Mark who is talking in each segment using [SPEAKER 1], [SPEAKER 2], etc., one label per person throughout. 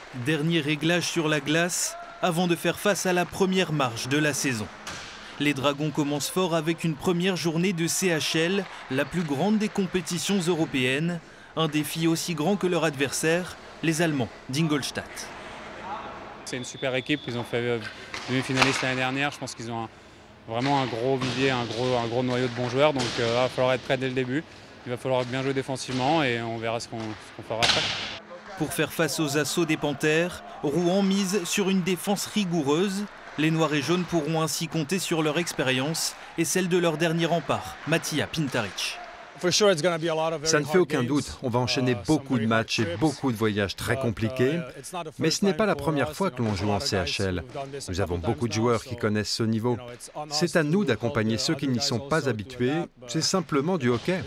[SPEAKER 1] Dernier réglage sur la glace avant de faire face à la première marche de la saison. Les Dragons commencent fort avec une première journée de CHL, la plus grande des compétitions européennes. Un défi aussi grand que leur adversaire, les Allemands d'Ingolstadt.
[SPEAKER 2] C'est une super équipe, ils ont fait demi-finaliste l'année dernière. Je pense qu'ils ont vraiment un gros vivier, un gros noyau de bons joueurs. Donc il va falloir être prêt dès le début. Il va falloir bien jouer défensivement et on verra ce qu'on fera après.
[SPEAKER 1] Pour faire face aux assauts des Panthères, Rouen mise sur une défense rigoureuse. Les Noirs et Jaunes pourront ainsi compter sur leur expérience et celle de leur dernier rempart, Matija Pintaric.
[SPEAKER 3] Ça ne fait aucun doute, on va enchaîner beaucoup de matchs et beaucoup de voyages très compliqués, mais ce n'est pas la première fois que l'on joue en CHL. Nous avons beaucoup de joueurs qui connaissent ce niveau. C'est à nous d'accompagner ceux qui n'y sont pas habitués, c'est simplement du hockey.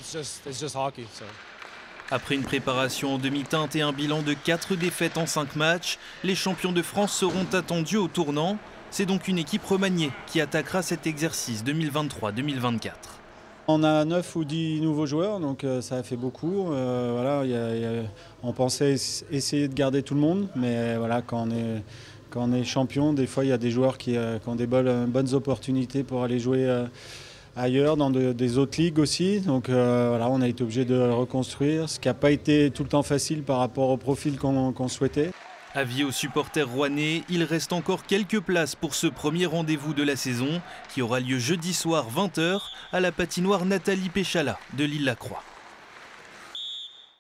[SPEAKER 1] Après une préparation en demi-teinte et un bilan de 4 défaites en 5 matchs, les champions de France seront attendus au tournant. C'est donc une équipe remaniée qui attaquera cet exercice 2023-2024.
[SPEAKER 4] On a 9 ou 10 nouveaux joueurs, donc ça a fait beaucoup. Voilà, on pensait essayer de garder tout le monde, mais voilà, quand on est champion, des fois il y a des joueurs qui ont des bonnes opportunités pour aller jouer ailleurs, dans des autres ligues aussi. Donc voilà, on a été obligé de reconstruire, ce qui n'a pas été tout le temps facile par rapport au profil qu'on souhaitait.
[SPEAKER 1] Avis aux supporters rouennais, il reste encore quelques places pour ce premier rendez-vous de la saison qui aura lieu jeudi soir 20h à la patinoire Nathalie Péchala de l'Île-la-Croix.